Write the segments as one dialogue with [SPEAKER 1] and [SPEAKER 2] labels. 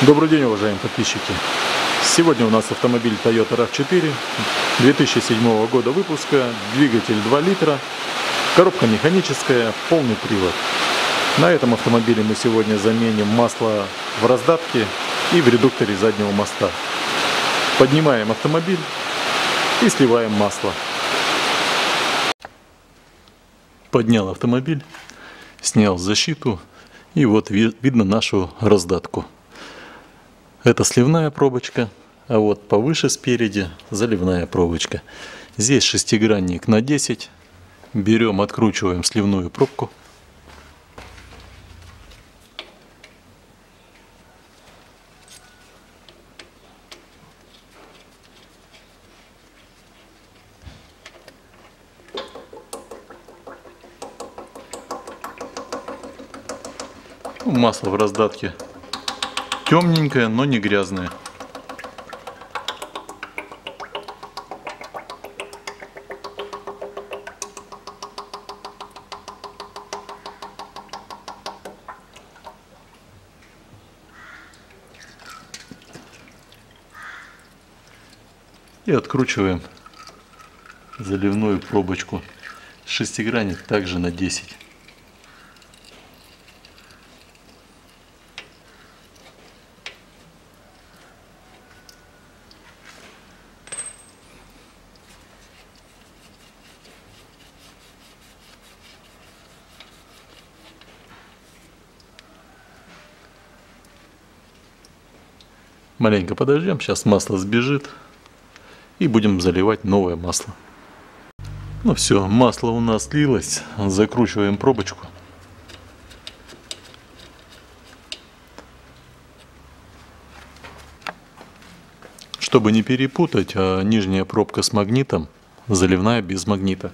[SPEAKER 1] Добрый день, уважаемые подписчики! Сегодня у нас автомобиль Toyota RAV4 2007 года выпуска, двигатель 2 литра, коробка механическая, полный привод. На этом автомобиле мы сегодня заменим масло в раздатке и в редукторе заднего моста. Поднимаем автомобиль и сливаем масло. Поднял автомобиль, снял защиту, и вот видно нашу раздатку. Это сливная пробочка, а вот повыше спереди заливная пробочка. Здесь шестигранник на 10. Берем, откручиваем сливную пробку. Масло в раздатке темненькое, но не грязное. И откручиваем заливную пробочку. Шестигранник также на 10. Маленько подождем, сейчас масло сбежит и будем заливать новое масло. Ну все, масло у нас слилось, закручиваем пробочку. Чтобы не перепутать, нижняя пробка с магнитом, заливная без магнита.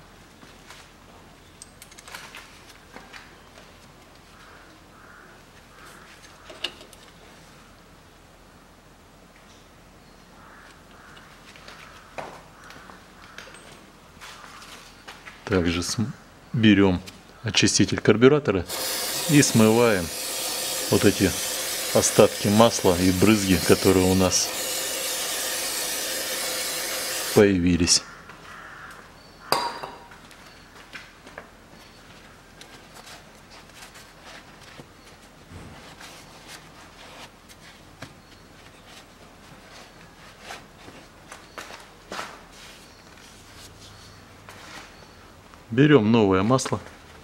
[SPEAKER 1] Также берем очиститель карбюратора и смываем вот эти остатки масла и брызги, которые у нас появились. Берем новое масло.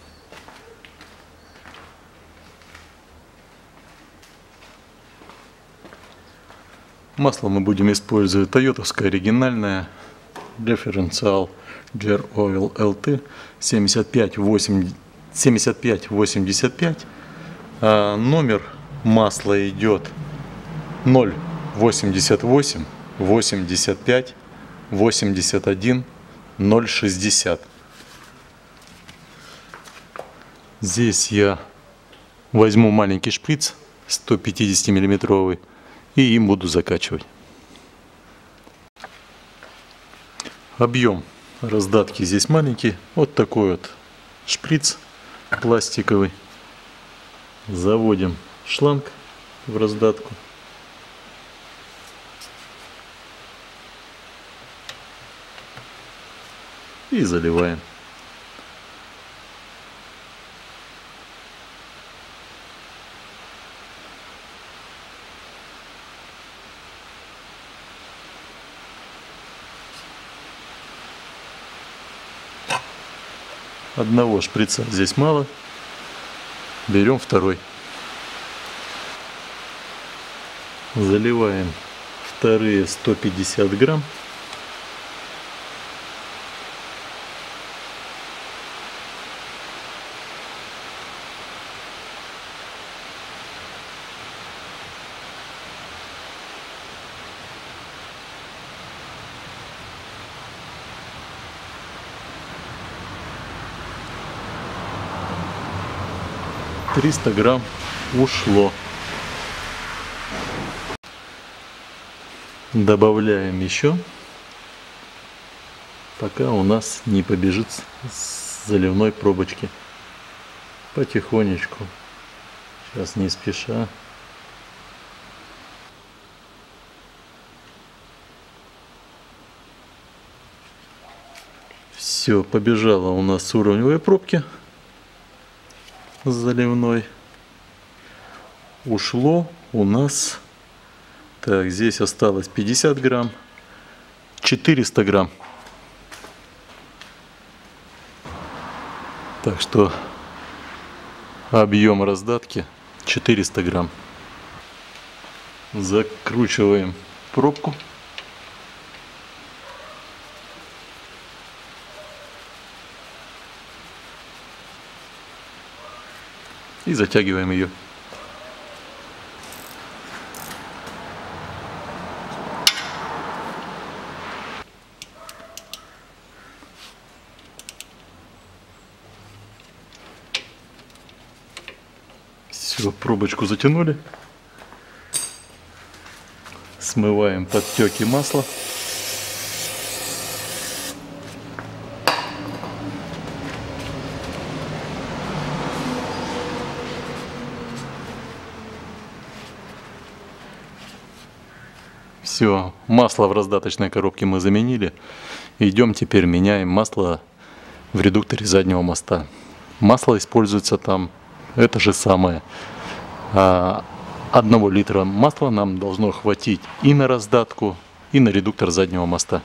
[SPEAKER 1] Масло мы будем использовать тойотовское оригинальное, дифференциал GR Oil LT 7585. Номер масла идет 088 85 81 060. Здесь я возьму маленький шприц 150 миллиметровый и им буду закачивать. Объем раздатки здесь маленький. Вот такой вот шприц пластиковый. Заводим шланг в раздатку. И заливаем. Одного шприца здесь мало. Берем второй. Заливаем вторые 150 грамм. — 300 грамм ушло. Добавляем еще, пока у нас не побежит с заливной пробочки. Потихонечку. Сейчас не спеша. Все, побежала у нас с уровневой пробки заливной. Ушло у нас, так, здесь осталось 50 грамм, 400 грамм. Так что объем раздатки 400 грамм. Закручиваем пробку. И затягиваем ее. Все, пробочку затянули. Смываем подтеки масла. Все, масло в раздаточной коробке мы заменили. Идем теперь меняем масло в редукторе заднего моста. Масло используется там это же самое. 1 литра масла нам должно хватить и на раздатку, и на редуктор заднего моста.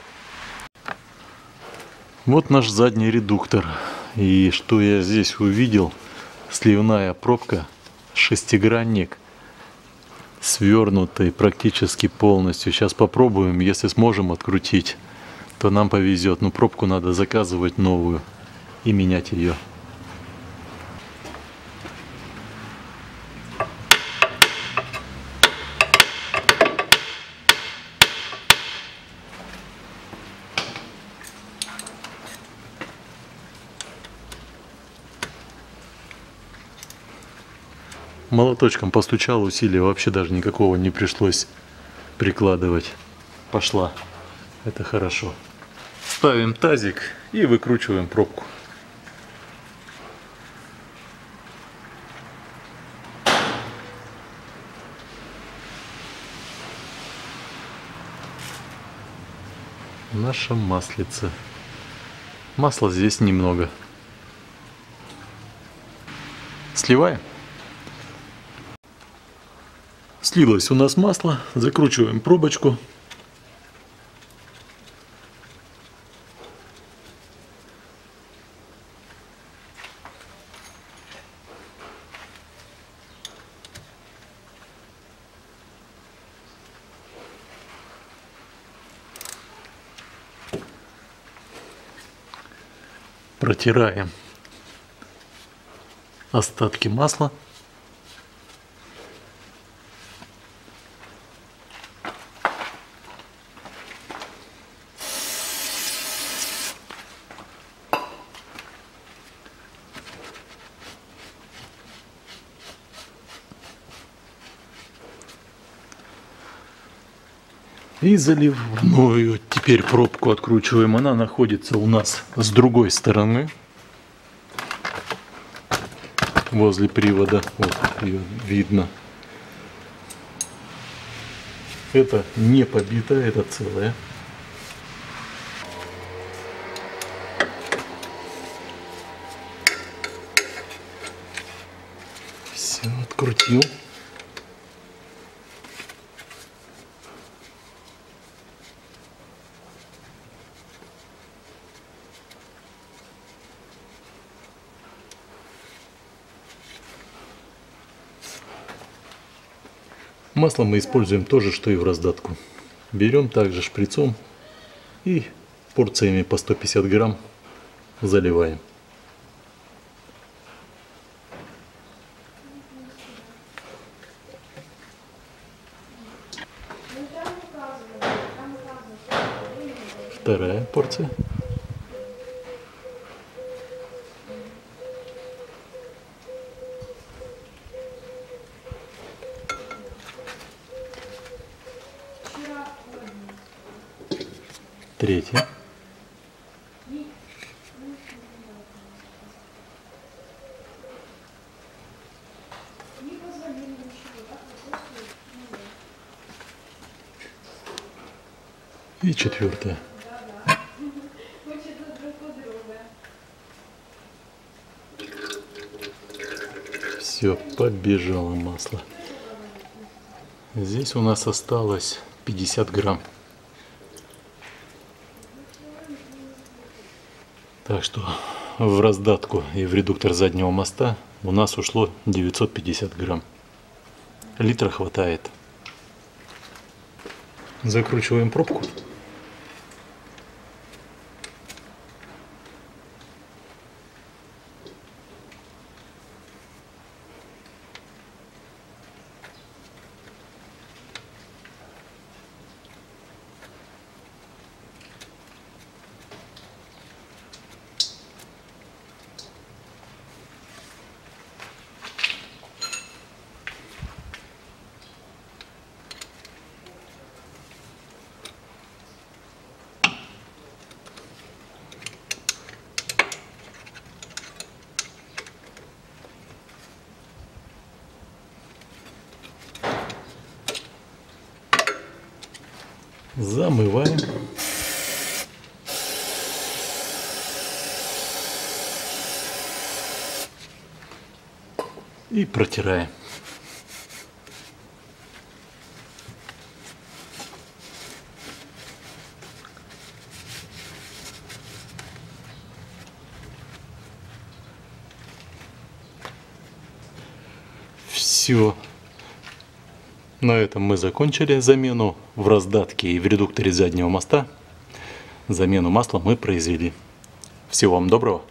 [SPEAKER 1] Вот наш задний редуктор. И что я здесь увидел? Сливная пробка, шестигранник, свернутый практически полностью. Сейчас попробуем, если сможем открутить, то нам повезет. Но пробку надо заказывать новую и менять ее. Молоточком постучал, усилия вообще даже никакого не пришлось прикладывать. Пошла. Это хорошо. Ставим тазик и выкручиваем пробку. Наша маслица. Масла здесь немного. Сливаем. Слилось у нас масло, закручиваем пробочку. Протираем остатки масла. И заливную теперь пробку откручиваем. Она находится у нас с другой стороны. Возле привода. Вот ее видно. Это не побитая, это целая. Все, открутил. Масло мы используем то же, что и в раздатку. Берем также шприцом и порциями по 150 грамм заливаем. Вторая порция. Третья. И четвертая. Все, побежало масло. Здесь у нас осталось 50 грамм. Так что в раздатку и в редуктор заднего моста у нас ушло 950 грамм. Литра хватает. Закручиваем пробку. Замываем. И протираем. Все. На этом мы закончили замену в раздатке и в редукторе заднего моста. Замену масла мы произвели. Всего вам доброго.